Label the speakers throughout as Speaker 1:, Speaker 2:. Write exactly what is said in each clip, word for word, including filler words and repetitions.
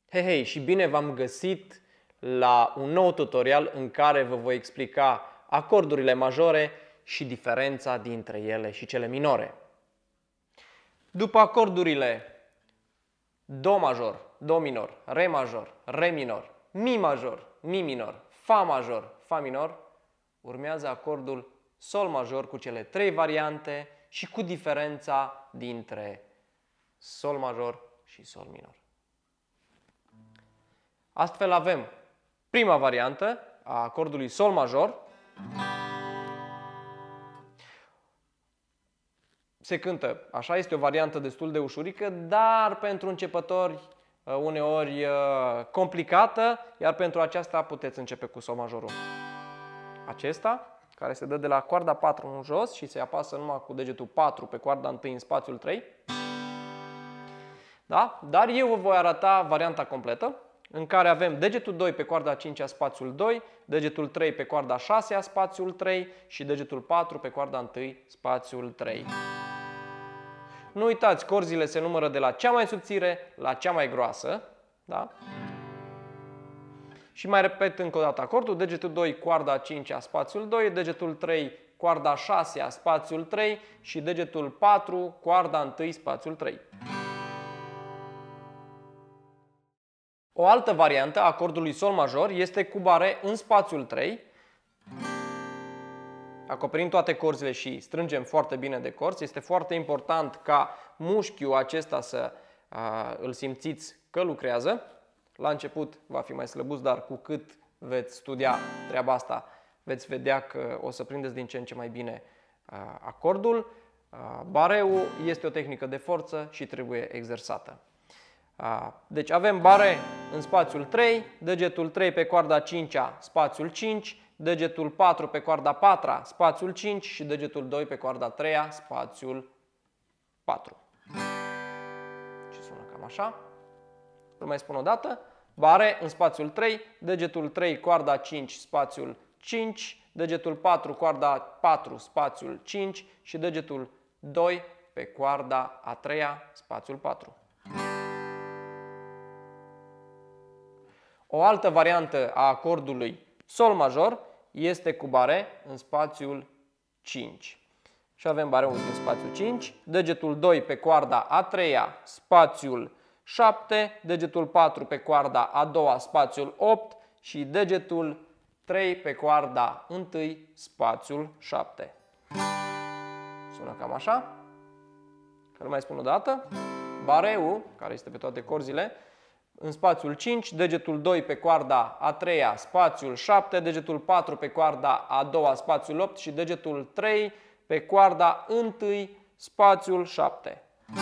Speaker 1: Hei, hei, și bine v-am găsit la un nou tutorial în care vă voi explica acordurile majore și diferența dintre ele și cele minore. După acordurile Do major, Do minor, Re major, Re minor, Mi major, Mi minor, Fa major, Fa minor, urmează acordul Sol major cu cele trei variante și cu diferența dintre Sol major și Sol minor. Astfel avem prima variantă a acordului Sol major. Se cântă, așa, este o variantă destul de ușurică, dar pentru începători uneori complicată, iar pentru aceasta puteți începe cu Sol majorul acesta, care se dă de la coarda patru în jos și se apasă numai cu degetul patru pe coarda unu în spațiul trei. Da? Dar eu vă voi arăta varianta completă, în care avem degetul doi pe coarda a cincea spațiul doi, degetul trei pe coarda a șasea spațiul trei și degetul patru pe coarda unu spațiul trei. Nu uitați, corzile se numără de la cea mai subțire la cea mai groasă. Da? Și mai repet încă o dată acordul: degetul doi, coarda a cincea spațiul doi, degetul trei, coarda a șasea spațiul trei și degetul patru, coarda unu spațiul trei. O altă variantă a acordului Sol major este cu bare în spațiul trei. Acoperim toate corzile și strângem foarte bine de corzi. Este foarte important ca mușchiul acesta să a, îl simțiți că lucrează. La început va fi mai slăbuț, dar cu cât veți studia treaba asta, veți vedea că o să prindeți din ce în ce mai bine a, acordul. A, bareul este o tehnică de forță și trebuie exersată. Deci avem bare în spațiul trei, degetul trei pe coarda a cincea, spațiul cinci, degetul patru pe coarda a patra, spațiul cinci și degetul doi pe coarda a treia, spațiul patru. Și sună cam așa. Îl mai spun o dată. Bare în spațiul trei, degetul trei, coarda a cinci, spațiul cinci, degetul patru, coarda a patru, spațiul cinci și degetul doi pe coarda a treia, spațiul patru. O altă variantă a acordului Sol major este cu bare în spațiul cinci. Și avem bareul din spațiul cinci, degetul doi pe coarda a treia, spațiul șapte, degetul patru pe coarda a doua, spațiul opt și degetul trei pe coarda unu, spațiul șapte. Sună cam așa. Îl mai spun o dată. Bareul, care este pe toate corzile, în spațiul cinci, degetul doi pe coarda a treia, spațiul șapte, degetul patru pe coarda a doua, spațiul opt și degetul trei pe coarda unu, spațiul șapte.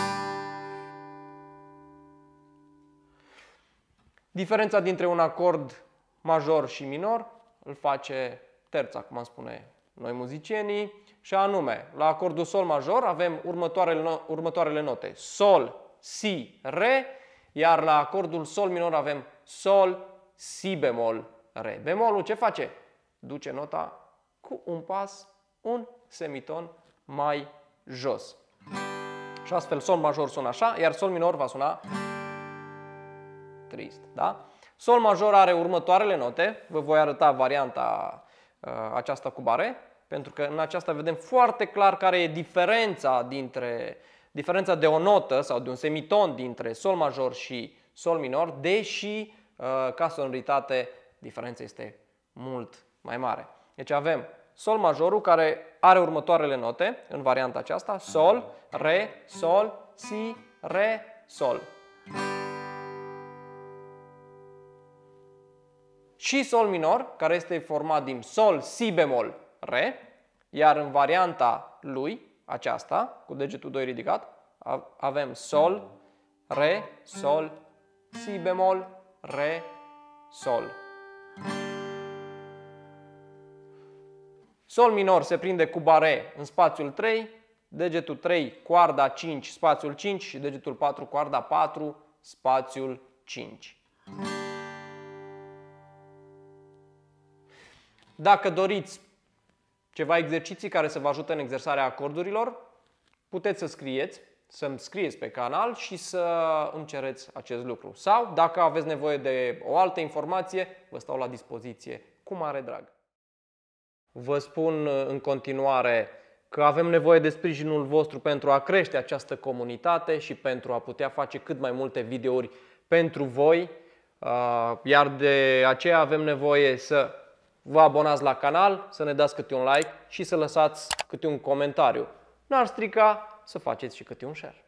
Speaker 1: Diferența dintre un acord major și minor îl face terța, cum am spune noi muzicienii, și anume, la acordul Sol major avem următoarele, următoarele note: Sol, Si, Re. Iar la acordul Sol minor avem Sol, Si bemol, Re. Bemolul ce face? Duce nota cu un pas, un semiton mai jos. Și astfel Sol major sună așa, iar Sol minor va suna trist. Da? Sol major are următoarele note. Vă voi arăta varianta uh, aceasta cu bare, pentru că în aceasta vedem foarte clar care e diferența dintre diferența de o notă sau de un semiton dintre Sol major și Sol minor, deși ca sonoritate diferența este mult mai mare. Deci avem Sol majorul, care are următoarele note în varianta aceasta: Sol, Re, Sol, Si, Re, Sol. Și Sol minor, care este format din Sol, Si bemol, Re, iar în varianta lui, aceasta, cu degetul doi ridicat, avem Sol, Re, Sol, Si bemol, Re, Sol. Sol minor se prinde cu bare în spațiul trei, degetul trei, coarda cinci, spațiul cinci și degetul patru, coarda patru, spațiul cinci. Dacă doriți ceva exerciții care să vă ajute în exersarea acordurilor, puteți să scrieți să-mi scrieți pe canal și să îmi cereți acest lucru. Sau, dacă aveți nevoie de o altă informație, vă stau la dispoziție cu mare drag. Vă spun în continuare că avem nevoie de sprijinul vostru pentru a crește această comunitate și pentru a putea face cât mai multe videouri pentru voi. Iar de aceea avem nevoie să vă abonați la canal, să ne dați câte un like și să lăsați câte un comentariu. N-ar strica să faceți și câte un share.